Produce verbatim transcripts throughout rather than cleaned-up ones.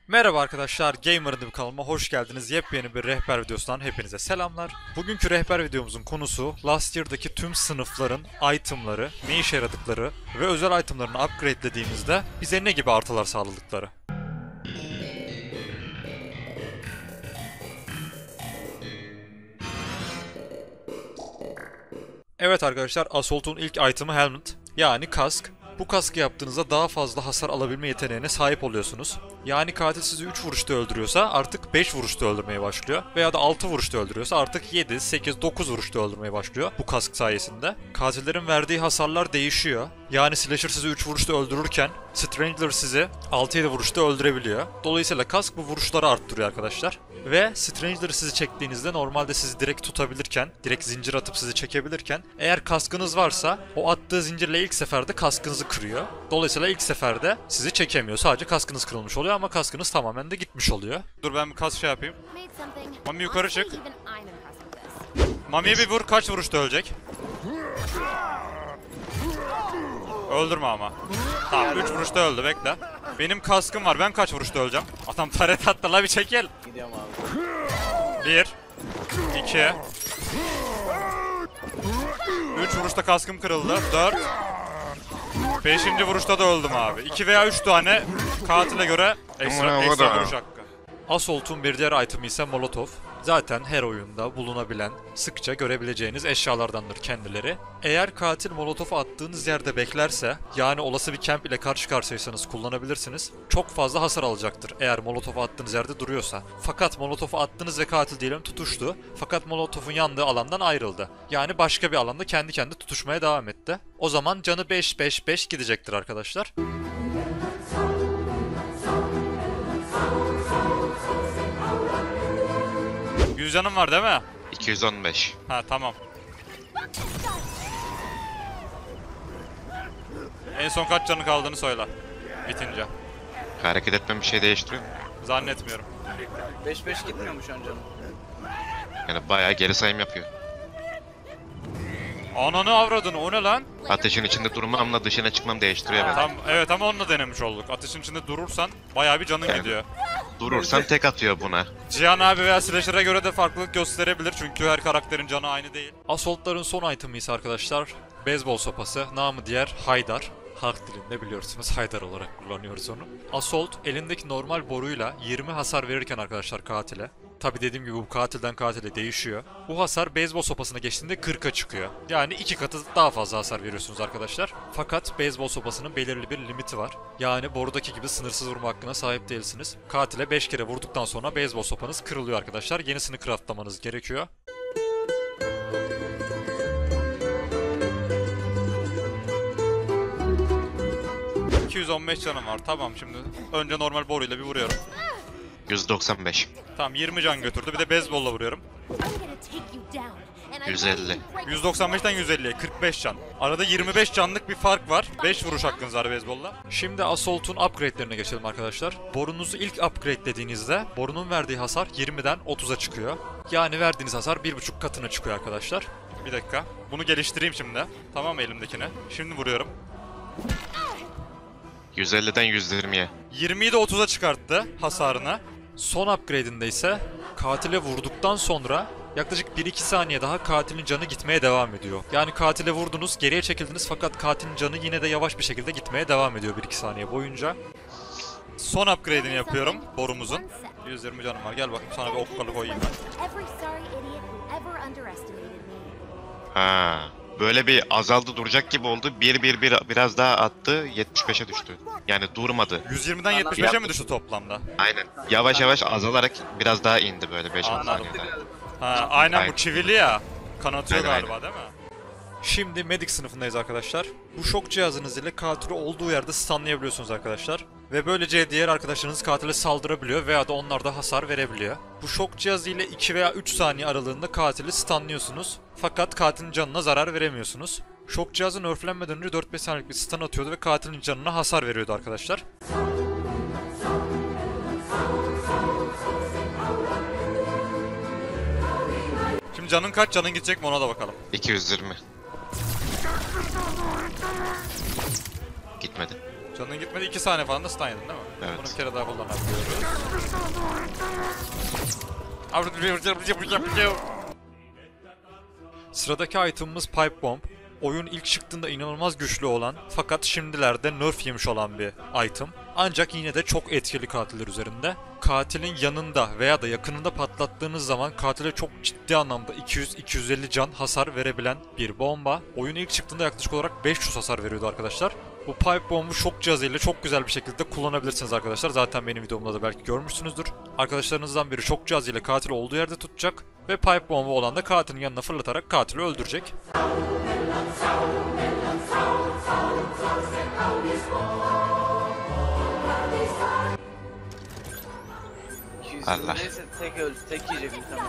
Merhaba arkadaşlar, Gamer'ın kanalıma hoş geldiniz. Yepyeni bir rehber videosundan hepinize selamlar. Bugünkü rehber videomuzun konusu Last Year'daki tüm sınıfların itemları, ne işe yaradıkları ve özel itemlarını upgradelediğimizde bize ne gibi artılar sağladıkları. Evet arkadaşlar, Assault'un ilk item'ı Helmet, yani kask. Bu kaskı yaptığınızda daha fazla hasar alabilme yeteneğine sahip oluyorsunuz. Yani katil sizi üç vuruşta öldürüyorsa artık beş vuruşta öldürmeye başlıyor. Veya da altı vuruşta öldürüyorsa artık yedi, sekiz, dokuz vuruşta öldürmeye başlıyor bu kask sayesinde. Katillerin verdiği hasarlar değişiyor. Yani Slasher sizi üç vuruşta öldürürken Strangler sizi altı yedi vuruşta öldürebiliyor. Dolayısıyla kask bu vuruşları arttırıyor arkadaşlar. Ve Strangler sizi çektiğinizde normalde sizi direkt tutabilirken, direkt zincir atıp sizi çekebilirken eğer kaskınız varsa o attığı zincirle ilk seferde kaskınızı kırıyor. Dolayısıyla ilk seferde sizi çekemiyor. Sadece kaskınız kırılmış oluyor ama kaskınız tamamen de gitmiş oluyor. Dur ben bir kask şey yapayım. Mami yukarı çık. Mami'ye bir vur, kaç vuruşta ölecek? Öldürme ama. Tamam, üç vuruşta öldü, bekle. Benim kaskım var, ben kaç vuruşta öleceğim? Adam taret attı la, bir çekil. Gidiyorum abi. bir iki üç vuruşta kaskım kırıldı. dört beşinci vuruşta da öldüm abi. iki veya üç tane katile göre ekstra, ekstra vuruş hakkı. Assault'un bir diğer item'i ise Molotov. Zaten her oyunda bulunabilen, sıkça görebileceğiniz eşyalardandır kendileri. Eğer katil Molotof'u attığınız yerde beklerse, yani olası bir camp ile karşı karşıyaysanız kullanabilirsiniz. Çok fazla hasar alacaktır eğer Molotof'u attığınız yerde duruyorsa. Fakat Molotof'u attınız ve katil diyelim tutuştu. Fakat Molotof'un yandığı alandan ayrıldı. Yani başka bir alanda kendi kendine tutuşmaya devam etti. O zaman canı beş beş beş gidecektir arkadaşlar. yüz canım var değil mi? iki yüz on beş. Ha tamam. En son kaç canı kaldığını söyle. Bitince. Hareket etmem bir şey değiştiriyor mu? Zannetmiyorum. beş beş gitmiyor mu şu an canım? Yani bayağı geri sayım yapıyor. Ananı avradını, o ne lan? Ateşin içinde durmamla dışına çıkmam değiştiriyor beni. Tam, evet ama onunla denemiş olduk. Ateşin içinde durursan bayağı bir canın Yani. gidiyor. Durursan tek atıyor buna. Cihan abi veya Slasher'a göre de farklılık gösterebilir çünkü her karakterin canı aynı değil. Assault'ların son item'i ise arkadaşlar beyzbol sopası, namı diğer Haydar. Halk dilinde biliyorsunuz Haydar olarak kullanıyoruz onu. Assault elindeki normal boruyla yirmi hasar verirken arkadaşlar katile. Tabi dediğim gibi bu katilden katile değişiyor. Bu hasar beyzbol sopasına geçtiğinde kırka çıkıyor. Yani iki katı daha fazla hasar veriyorsunuz arkadaşlar. Fakat beyzbol sopasının belirli bir limiti var. Yani borudaki gibi sınırsız vurma hakkına sahip değilsiniz. Katile beş kere vurduktan sonra beyzbol sopanız kırılıyor arkadaşlar. Yenisini craftlamanız gerekiyor. iki yüz on beş canım var. Tamam, şimdi önce normal boruyla bir vuruyorum. yüz doksan beş. Tamam, yirmi can götürdü. Bir de beyzbolla vuruyorum. yüz elli. yüz doksan beşten yüz elliye kırk beş can. Arada yirmi beş canlık bir fark var. beş vuruş hakkınız var beyzbolla. Şimdi Assault'un upgrade'lerine geçelim arkadaşlar. Borunuzu ilk upgrade'lediğinizde borunun verdiği hasar yirmiden otuza çıkıyor. Yani verdiğiniz hasar bir buçuk katına çıkıyor arkadaşlar. Bir dakika. Bunu geliştireyim şimdi. Tamam mı elimdekine? Şimdi vuruyorum. yüz elliden yüz yirmiye. yirmiyi de otuza çıkarttı hasarını. Son upgrade'inde ise katile vurduktan sonra yaklaşık bir iki saniye daha katilin canı gitmeye devam ediyor. Yani katile vurdunuz, geriye çekildiniz fakat katilin canı yine de yavaş bir şekilde gitmeye devam ediyor bir iki saniye boyunca. Son upgrade'ini yapıyorum borumuzun. yüz yirmi canım var. Gel bakayım sana bir okkalı koyayım ben. Ha, böyle bir azaldı duracak gibi oldu. bir bir bir biraz daha attı, yetmiş beşe düştü. Yani durmadı. yüz yirmiden yetmiş beşe mi düştü toplamda? Aynen. Yavaş yavaş azalarak biraz daha indi böyle beş on Anladım. saniyede. Ha, aynen, Aynen. bu çivili ya. Kanatıyor Aynen, galiba değil mi? Şimdi Medic sınıfındayız arkadaşlar. Bu şok cihazınız ile katili olduğu yerde stunlayabiliyorsunuz arkadaşlar. Ve böylece diğer arkadaşlarınız katile saldırabiliyor veya da onlar da hasar verebiliyor. Bu şok cihazı ile iki veya üç saniye aralığında katili stunlıyorsunuz. Fakat katilin canına zarar veremiyorsunuz. Şok cihazı nerflenmeden önce dört beş saniyelik bir stun atıyordu ve katilin canına hasar veriyordu arkadaşlar. Şimdi canın kaç, canın gidecek mi ona da bakalım. iki yüz yirmi. Gitmedi. Canın gitmedi, iki saniye falan da stun yedin değil mi? Evet. Bunu bir kere daha kullanabiliyoruz. Sıradaki itemimiz Pipe Bomb. Oyun ilk çıktığında inanılmaz güçlü olan fakat şimdilerde nerf yemiş olan bir item. Ancak yine de çok etkili katiller üzerinde. Katilin yanında veya da yakınında patlattığınız zaman katile çok ciddi anlamda iki yüz iki yüz elli can hasar verebilen bir bomba. Oyun ilk çıktığında yaklaşık olarak beş yüz hasar veriyordu arkadaşlar. Bu Pipe Bomb'u şok cihazıyla çok güzel bir şekilde kullanabilirsiniz arkadaşlar. Zaten benim videomda da belki görmüşsünüzdür. Arkadaşlarınızdan biri şok cihazıyla katili olduğu yerde tutacak ve Pipe Bomb'u olan da katilin yanına fırlatarak katili öldürecek. Allah. Neyse tek öldü, tek yiyecek muhtemelen.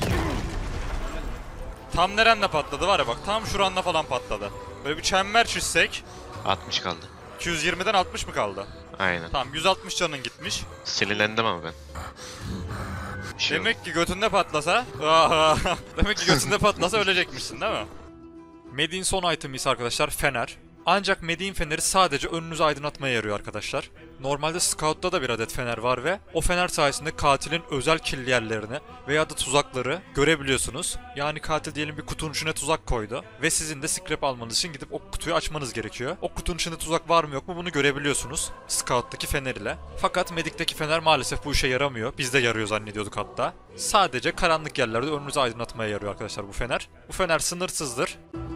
Tam nerende patladı var ya bak, tam şuranda falan patladı. Böyle bir çember çizsek altmış kaldı. iki yüz yirmiden altmış mı kaldı? Aynen. Tamam, yüz altmış canın gitmiş. Sinirlendim ama ben. Bir şey Demek ki götünde patlasa demek ki götünde patlasa ölecekmişsin değil mi? Medin son item ise arkadaşlar fener. Ancak Medin feneri sadece önünüzü aydınlatmaya yarıyor arkadaşlar. Normalde Scout'ta da bir adet fener var ve o fener sayesinde katilin özel killi yerlerini veya da tuzakları görebiliyorsunuz. Yani katil diyelim bir kutunun içine tuzak koydu ve sizin de scrap almanız için gidip o kutuyu açmanız gerekiyor. O kutunun içinde tuzak var mı yok mu bunu görebiliyorsunuz Scout'taki fener ile. Fakat Medic'teki fener maalesef bu işe yaramıyor. Biz de yarıyor zannediyorduk hatta. Sadece karanlık yerlerde önünüzü aydınlatmaya yarıyor arkadaşlar bu fener. Bu fener sınırsızdır.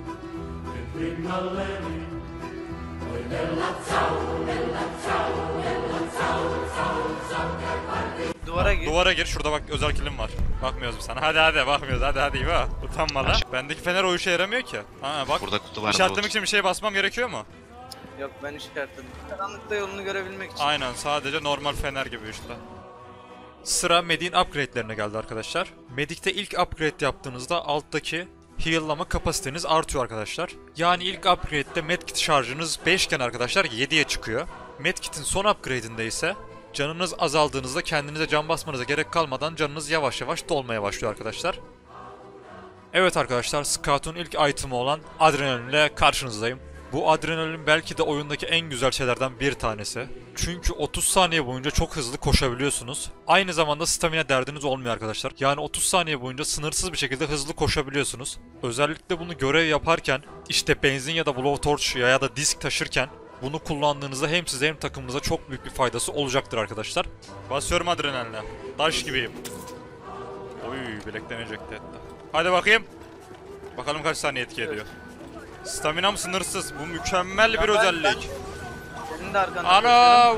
Duvara gir. Duvara gir, şurada bak özel kilim var. Bakmıyoruz biz sana. Hadi hadi bakmıyoruz, hadi hadi İva. Utanma lan. Bendeki fener o işe yaramıyor ki. Ha bak. Burada kutu var. İşaretlemek için bir şey basmam gerekiyor mu? Yok, ben işaretledim. Karanlıkta yolunu görebilmek için. Aynen, sadece normal fener gibi işte. Sıra Medic'in upgrade'lerine geldi arkadaşlar. Medic'te ilk upgrade yaptığınızda alttaki heal'lama kapasiteniz artıyor arkadaşlar. Yani ilk upgrade'de medkit şarjınız beş iken arkadaşlar yediye çıkıyor. Medkit'in son upgrade'inde ise canınız azaldığınızda kendinize can basmanıza gerek kalmadan canınız yavaş yavaş dolmaya başlıyor arkadaşlar. Evet arkadaşlar, Scout'un ilk item'ı olan adrenalin ile karşınızdayım. Bu adrenalin belki de oyundaki en güzel şeylerden bir tanesi. Çünkü otuz saniye boyunca çok hızlı koşabiliyorsunuz. Aynı zamanda stamina derdiniz olmuyor arkadaşlar. Yani otuz saniye boyunca sınırsız bir şekilde hızlı koşabiliyorsunuz. Özellikle bunu görev yaparken, işte benzin ya da blowtorch ya da disk taşırken bunu kullandığınızda hem size hem takımınıza çok büyük bir faydası olacaktır arkadaşlar. Basıyorum adrenaline. Taş gibiyim. Oy, bilekten ejecte etti. Hadi bakayım. Bakalım kaç saniye etki ediyor. Staminam sınırsız. Bu mükemmel bir Ya ben- özellik. Senin de arkanda. Ana!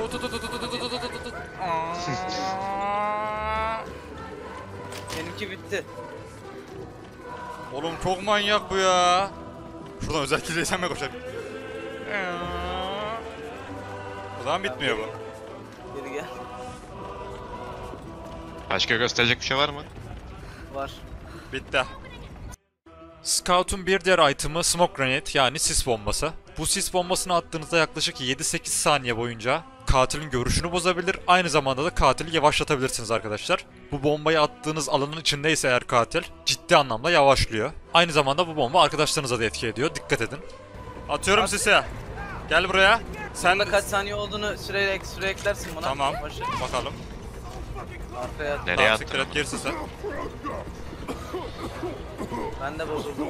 Benimki bitti. Oğlum çok manyak bu ya. Şuradan özel kilise mi koşar? O zaman bitmiyor bu. Geri gel. Başka gösterecek bir şey var mı? Var. Bitti. Scout'un bir diğer item'ı Smoke Grenade yani sis bombası. Bu sis bombasını attığınızda yaklaşık yedi sekiz saniye boyunca katilin görüşünü bozabilir. Aynı zamanda da katili yavaşlatabilirsiniz arkadaşlar. Bu bombayı attığınız alanın içindeyse eğer katil ciddi anlamda yavaşlıyor. Aynı zamanda bu bomba arkadaşlarınıza da etki ediyor. Dikkat edin. Atıyorum sise. Gel buraya. Sen Sen de kaç saniye olduğunu süre, ek, süre eklersin buna. Tamam. Başla. Bakalım. Arkaya at. Nereye Tamam, attın? siktir et, gir sise. Ben de bozuldum.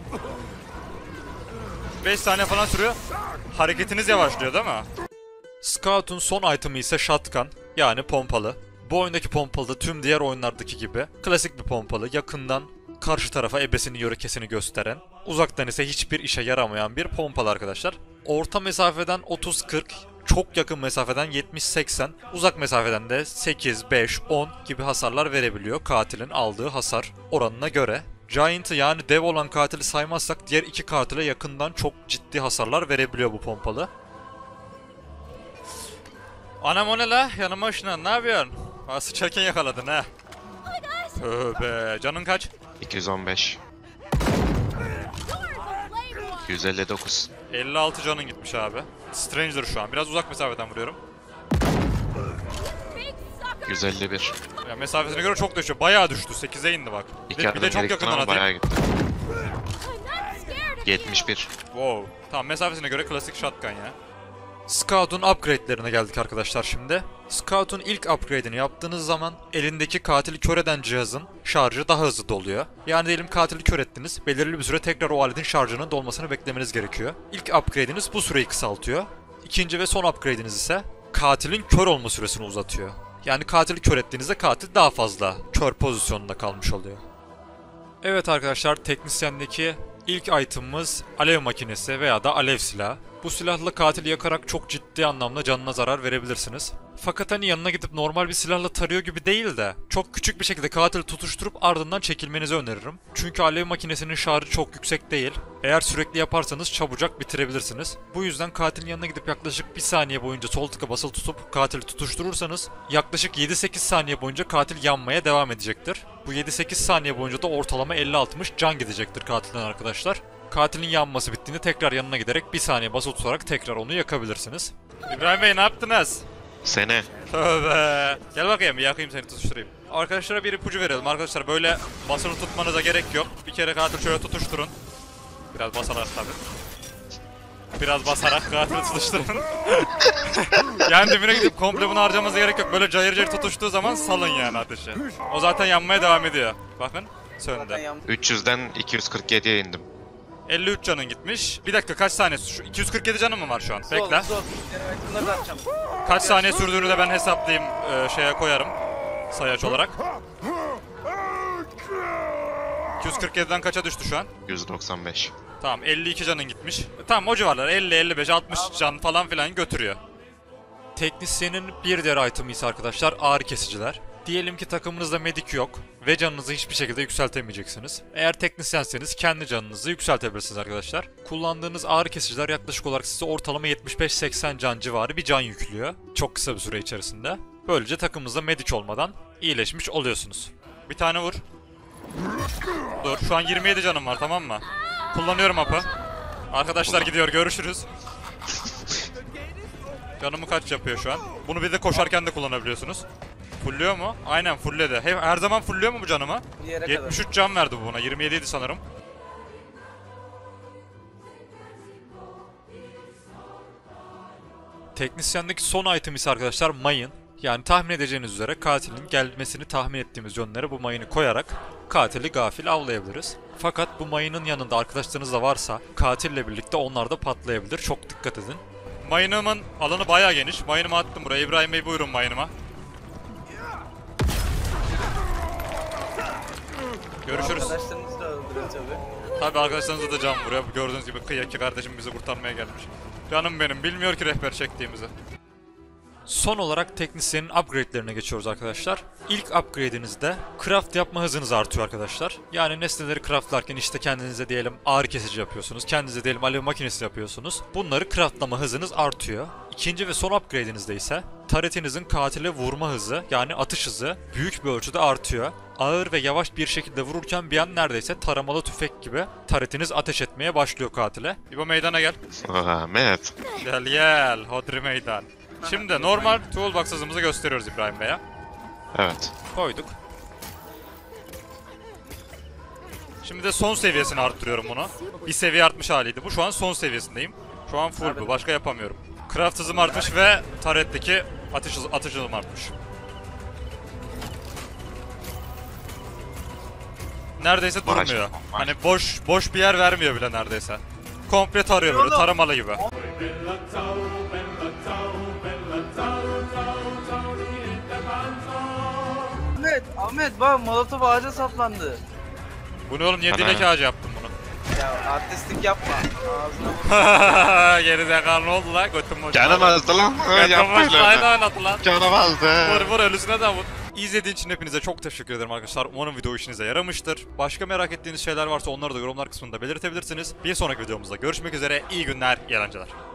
beş saniye falan sürüyor. Hareketiniz yavaşlıyor değil mi? Scout'un son item'ı ise shotgun yani pompalı. Bu oyundaki pompalı da tüm diğer oyunlardaki gibi klasik bir pompalı, yakından karşı tarafa ebesini yörekesini gösteren, uzaktan ise hiçbir işe yaramayan bir pompalı arkadaşlar. Orta mesafeden otuz kırk, çok yakın mesafeden yetmiş seksen, uzak mesafeden de sekiz, beş, on gibi hasarlar verebiliyor katilin aldığı hasar oranına göre. Giant'ı yani dev olan katili saymazsak diğer iki katile yakından çok ciddi hasarlar verebiliyor bu pompalı. Anam o ne la? Yanıma ışınan, ne yapıyorsun? Aa, sıçarken yakaladın ha. Tövbe. Canın kaç? iki yüz on beş. yüz elli dokuz. elli altı canın gitmiş abi. Stranger şu an. Biraz uzak mesafeden vuruyorum. yüz elli bir. Ya mesafesine göre çok düşüyor. Bayağı düştü. sekize indi bak. Bir İki de, bir adım de çok geri gittim yakından ama bayağı atayım. gitti. yetmiş bir. Wow. Tamam, mesafesine göre klasik shotgun ya. Scout'un upgrade'lerine geldik arkadaşlar şimdi. Scout'un ilk upgrade'ini yaptığınız zaman elindeki katili kör eden cihazın şarjı daha hızlı doluyor. Yani diyelim katili kör ettiniz, belirli bir süre tekrar o aletin şarjının dolmasını beklemeniz gerekiyor. İlk upgrade'iniz bu süreyi kısaltıyor. İkinci ve son upgrade'iniz ise katilin kör olma süresini uzatıyor. Yani katili kör ettiğinizde katil daha fazla kör pozisyonunda kalmış oluyor. Evet arkadaşlar, teknisyendeki ilk item'ımız alev makinesi veya da alev silahı. Bu silahla katili yakarak çok ciddi anlamda canına zarar verebilirsiniz. Fakat hani yanına gidip normal bir silahla tarıyor gibi değil de çok küçük bir şekilde katili tutuşturup ardından çekilmenizi öneririm. Çünkü alev makinesinin şarjı çok yüksek değil. Eğer sürekli yaparsanız çabucak bitirebilirsiniz. Bu yüzden katilin yanına gidip yaklaşık bir saniye boyunca sol tıka basılı tutup katili tutuşturursanız yaklaşık yedi sekiz saniye boyunca katil yanmaya devam edecektir. Bu yedi sekiz saniye boyunca da ortalama elli altmış can gidecektir katilden arkadaşlar. Katilin yanması bittiğinde tekrar yanına giderek bir saniye basılı tutarak tekrar onu yakabilirsiniz. İbrahim Bey, ne yaptınız? Sene. Tövbe. Gel bakayım, bir yakayım seni, tutuşturayım. Arkadaşlara bir ipucu verelim. Arkadaşlar böyle basılı tutmanıza gerek yok. Bir kere katil şöyle tutuşturun. Biraz basarak tabii. Biraz basarak katili tutuşturun. Yani dibine gidip komple bunu harcamanıza gerek yok. Böyle cayır cayır tutuştuğu zaman salın yani ateşi. O zaten yanmaya devam ediyor. Bakın söndü. Zaten yan- üç yüzden iki yüz kırk yediye indim. elli üç canın gitmiş. Bir dakika, kaç saniye? Şu iki yüz kırk yedi canım mı var şu an? Sol, Bekle. sol. Yani bunları da atacağım. Kaç saniye sürdüğünü de ben hesaplayayım, e, şeye koyarım. Sayaç olarak. iki yüz kırk yediden kaça düştü şu an? yüz doksan beş. Tamam, elli iki canın gitmiş. Tamam, o civarlar elli elli beş altmış can falan filan götürüyor. Teknisyenin bir diğer item'ı ise arkadaşlar ağrı kesiciler. Diyelim ki takımınızda medik yok ve canınızı hiçbir şekilde yükseltemeyeceksiniz. Eğer teknisyenseniz kendi canınızı yükseltebilirsiniz arkadaşlar. Kullandığınız ağrı kesiciler yaklaşık olarak size ortalama yetmiş beş seksen can civarı bir can yüklüyor. Çok kısa bir süre içerisinde. Böylece takımınızda medik olmadan iyileşmiş oluyorsunuz. Bir tane vur. Dur, şu an yirmi yedi canım var, tamam mı? Kullanıyorum hapı. Arkadaşlar gidiyor, görüşürüz. Canımı kaç yapıyor şu an? Bunu bir de koşarken de kullanabiliyorsunuz. Fulluyor mu? Aynen fulledi. He, her zaman fulluyor mu bu canımı? Bir yere kadar. yetmiş üç can verdi bu buna. yirmi yedi idi sanırım. Teknisyendeki son item ise arkadaşlar mayın. Yani tahmin edeceğiniz üzere katilin gelmesini tahmin ettiğimiz yönlere bu mayını koyarak katili gafil avlayabiliriz. Fakat bu mayının yanında arkadaşlarınız da varsa katille birlikte onlar da patlayabilir. Çok dikkat edin. Mayınımın alanı bayağı geniş. Mayınımı attım buraya. İbrahim Bey, buyurun mayınıma. Görüşürüz. Arkadaşlarınızı da öldürüyor tabii. Tabii arkadaşlarınıza da can vuruyor. Gördüğünüz gibi kıyaki kardeşim bizi kurtarmaya gelmiş. Canım benim, bilmiyor ki rehber çektiğimizi. Son olarak teknisyenin upgrade'lerine geçiyoruz arkadaşlar. İlk upgrade'inizde craft yapma hızınız artıyor arkadaşlar. Yani nesneleri craftlarken işte kendinize diyelim ağrı kesici yapıyorsunuz. Kendinize diyelim alev makinesi yapıyorsunuz. Bunları craftlama hızınız artıyor. İkinci ve son upgrade'inizde ise taretinizin katile vurma hızı yani atış hızı büyük bir ölçüde artıyor. Ağır ve yavaş bir şekilde vururken bir an neredeyse taramalı tüfek gibi taretiniz ateş etmeye başlıyor katile. İbo, meydana gel. Ahmet. Gel gel hodri meydan. Şimdi normal toolbox hızımızı gösteriyoruz İbrahim Bey'e. Evet. Koyduk. Şimdi de son seviyesini arttırıyorum bunu. Bir seviye artmış haliydi. Bu şu an son seviyesindeyim. Şu an full bu. Başka yapamıyorum. Craft hızım artmış ve taretteki atış, hızı, atış hızım artmış. Neredeyse Baraj. durmuyor. Baraj. Hani boş boş bir yer vermiyor bile neredeyse. Komple tarıyor böyle, taramalı gibi. Ahmet, Ahmet bak molotof ağaca saplandı. Bu ne oğlum, niye Ana. dilek ağacı yaptın bunu? Ya artistlik yapma. Ağzına Geri zekalı, ne oldu lan? Götüm boş. Canım azdı lan. Götüm boş. Yapmışlar. Haydi oynat lan. Canım azdı. Vur vur, ölüsüne de vur. İzlediğiniz için hepinize çok teşekkür ederim arkadaşlar. Umarım video işinize yaramıştır. Başka merak ettiğiniz şeyler varsa onları da yorumlar kısmında belirtebilirsiniz. Bir sonraki videomuzda görüşmek üzere. İyi günler, iyi eğlenceler.